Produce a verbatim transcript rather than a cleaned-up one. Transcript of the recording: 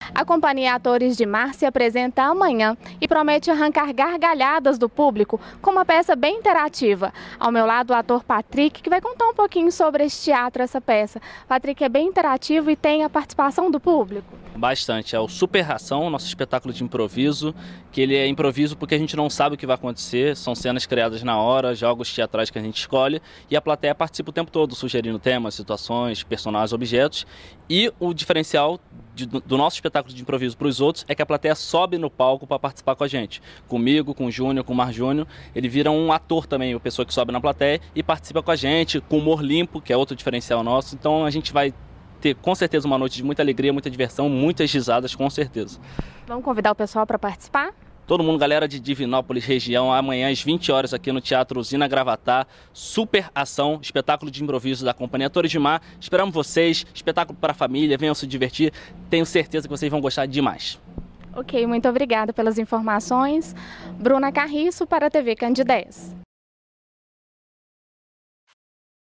A companhia Atores de Mar se apresenta amanhã e promete arrancar gargalhadas do público com uma peça bem interativa. Ao meu lado, o ator Patrick, que vai contar um pouquinho sobre esse teatro, essa peça. Patrick é bem interativo e tem a participação do público. Bastante. É o Super Ação, nosso espetáculo de improviso, que ele é improviso porque a gente não sabe o que vai acontecer, são cenas criadas na hora, jogos teatrais que a gente escolhe e a plateia participa o tempo todo, sugerindo temas, situações, personagens, objetos. E o diferencial de, do nosso espetáculo de improviso para os outros é que a plateia sobe no palco para participar com a gente. Comigo, com o Júnior, com o Mar Júnior, ele vira um ator também, a pessoa que sobe na plateia e participa com a gente, com humor limpo, que é outro diferencial nosso. Então a gente vai ter com certeza uma noite de muita alegria, muita diversão, muitas risadas, com certeza. Vamos convidar o pessoal para participar? Todo mundo, galera de Divinópolis, região, amanhã às vinte horas aqui no Teatro Usina Gravatá, Super Ação, espetáculo de improviso da companhia Atores de Mar. Esperamos vocês, espetáculo para a família, venham se divertir, tenho certeza que vocês vão gostar demais. Ok, muito obrigada pelas informações. Bruna Carriço para a T V Candidez.